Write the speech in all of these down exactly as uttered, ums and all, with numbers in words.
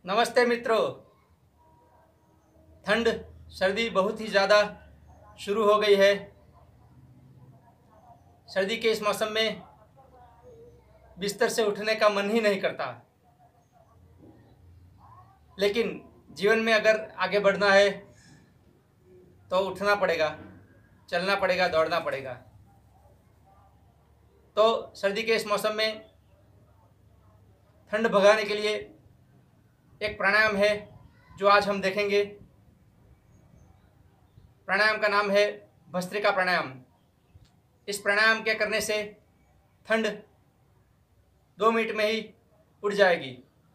नमस्ते मित्रों। ठंड सर्दी बहुत ही ज़्यादा शुरू हो गई है। सर्दी के इस मौसम में बिस्तर से उठने का मन ही नहीं करता, लेकिन जीवन में अगर आगे बढ़ना है तो उठना पड़ेगा, चलना पड़ेगा, दौड़ना पड़ेगा। तो सर्दी के इस मौसम में ठंड भगाने के लिए एक प्राणायाम है जो आज हम देखेंगे। प्राणायाम का नाम है भस्त्रिका प्राणायाम। इस प्राणायाम के करने से ठंड दो मिनट में ही उड़ जाएगी।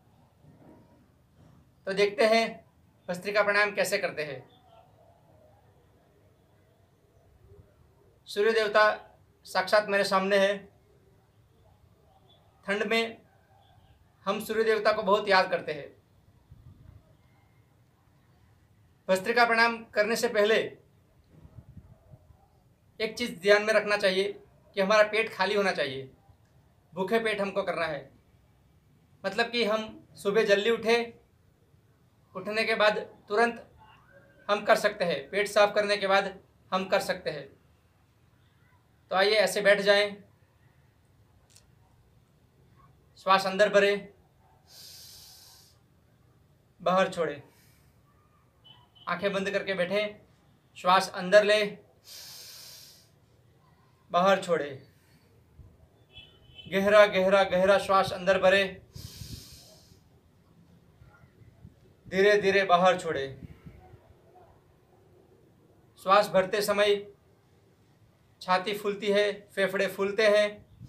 तो देखते हैं भस्त्रिका प्राणायाम कैसे करते हैं। सूर्य देवता साक्षात मेरे सामने है। ठंड में हम सूर्य देवता को बहुत याद करते हैं। भस्त्रिका प्राणायाम करने से पहले एक चीज़ ध्यान में रखना चाहिए कि हमारा पेट खाली होना चाहिए। भूखे पेट हमको करना है। मतलब कि हम सुबह जल्दी उठे, उठने के बाद तुरंत हम कर सकते हैं। पेट साफ करने के बाद हम कर सकते हैं। तो आइए ऐसे बैठ जाएं। श्वास अंदर भरें, बाहर छोड़ें। आंखें बंद करके बैठें। श्वास अंदर ले, बाहर छोड़े। गहरा गहरा गहरा श्वास अंदर भरे, धीरे धीरे बाहर छोड़े। श्वास भरते समय छाती फूलती है, फेफड़े फूलते हैं।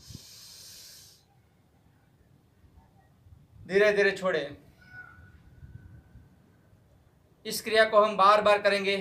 धीरे धीरे छोड़े। इस क्रिया को हम बार बार करेंगे।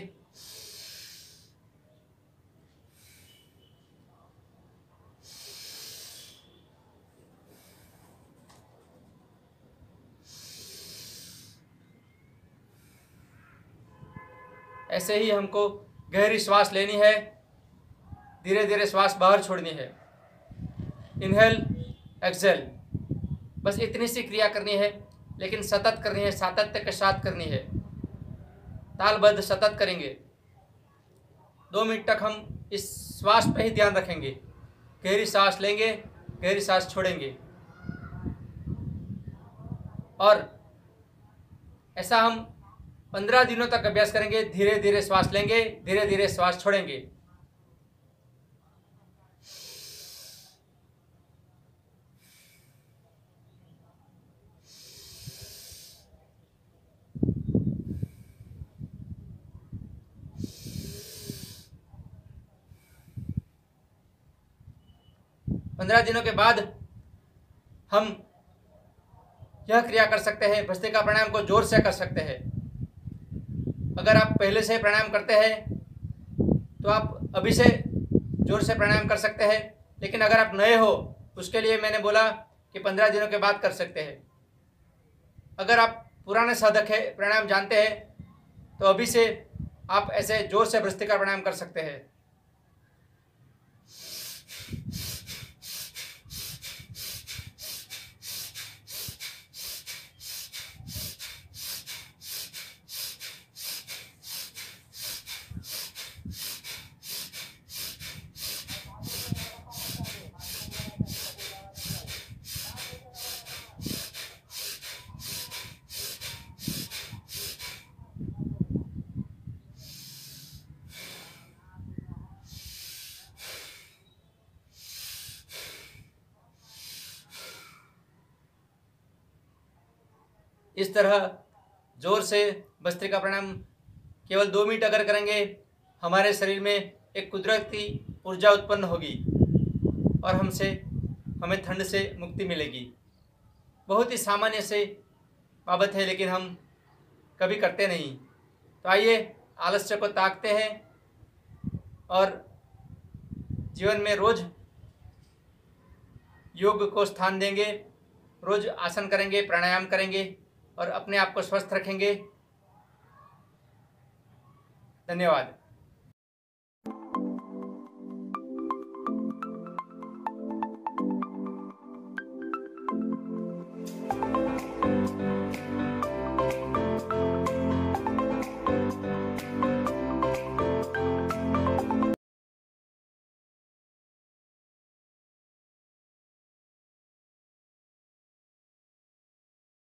ऐसे ही हमको गहरी श्वास लेनी है, धीरे धीरे श्वास बाहर छोड़नी है। इनहेल, एक्सहेल, बस इतनी सी क्रिया करनी है, लेकिन सतत करनी है, सातत्य के साथ करनी है। तालबद्ध सतत करेंगे। दो मिनट तक हम इस श्वास पे ही ध्यान रखेंगे। गहरी सांस लेंगे, गहरी सांस छोड़ेंगे। और ऐसा हम पंद्रह दिनों तक अभ्यास करेंगे। धीरे धीरे श्वास लेंगे, धीरे धीरे श्वास छोड़ेंगे। पंद्रह दिनों के बाद हम यह क्रिया कर सकते हैं। भस्त्रिका प्राणायाम को जोर से कर सकते हैं। अगर आप पहले से प्राणायाम करते हैं तो आप अभी से जोर से प्राणायाम कर सकते हैं, लेकिन अगर आप नए हो उसके लिए मैंने बोला कि पंद्रह दिनों के बाद कर सकते हैं। अगर आप पुराने साधक है, प्राणायाम जानते हैं, तो अभी से आप ऐसे जोर से भस्त्रिका प्राणायाम कर सकते हैं। इस तरह जोर से भस्त्रिका प्राणायाम केवल दो मिनट अगर करेंगे, हमारे शरीर में एक कुदरती ऊर्जा उत्पन्न होगी और हमसे हमें ठंड से मुक्ति मिलेगी। बहुत ही सामान्य से बाबत है, लेकिन हम कभी करते नहीं। तो आइए आलस्य को त्यागते हैं और जीवन में रोज योग को स्थान देंगे। रोज आसन करेंगे, प्राणायाम करेंगे और अपने आप को स्वस्थ रखेंगे। धन्यवाद।